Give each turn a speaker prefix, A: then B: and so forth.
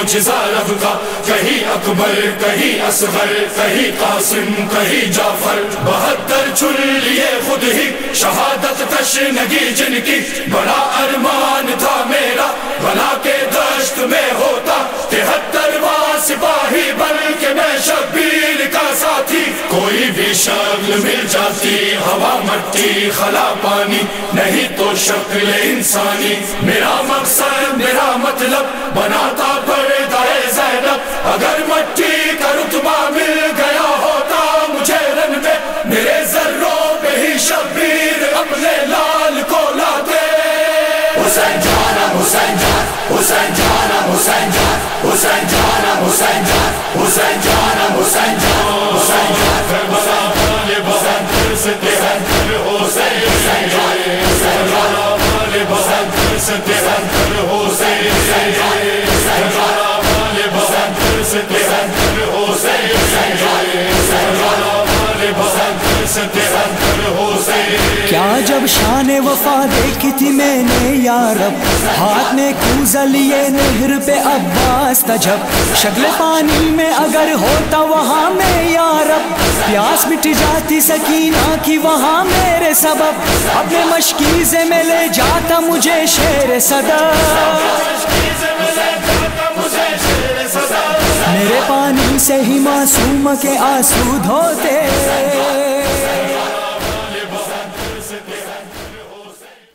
A: معجزہ رب کا، کہیں اکبر کہیں اصغر کہیں قاسم کہیں جعفر، 72 چن لیے خود ہی شہادت تشنگی جن کی، بڑا ارمان تھا میرا بھلا کے دشت میں ہوتا 73واں سپاہی، بلکہ میں شبیر کا ساتھی، کوئی بھی شکل مل جاتی ہوا مٹی خلا پانی، نہیں تو شکل انسانی، میرا مقصد میرا مطلب بناتا پردہ زینب، اگر مٹی کا رتبہ مل گیا ہوتا مجھے رن میں، میرے ذروں پہ ہی شبیر اپنے لال کو لاتے، حسین جانم حسین جان حسین جانم حسین جان حسین جانم حسین جان حسین جانم حسین جان حسین جان، کربلا غالب حسین پھر سے حسین حسین حسین جان حسین کربلا غالب حسین پھر سے حسین حسین حسین جان حسین کربلا غالب حسین پھر سے حسین حسین حسین جان حسین کربلا غالب حسین پھر سے حسین حسین۔
B: کیا جب شان وفا دیکھی تھی میں نے یا رب، ہاتھ میں کوزہ لیے نہر پہ عباس تھا جب، شکل پانی میں اگر ہوتا وہاں میں یا رب، پیاس مٹ جاتی سکینہ کی وہاں میرے سبب، اپنے مشکیزے میں لے جاتا مجھے شیر صدر، میرے پانی سے ہی معصوم کے آنسو دھوتے۔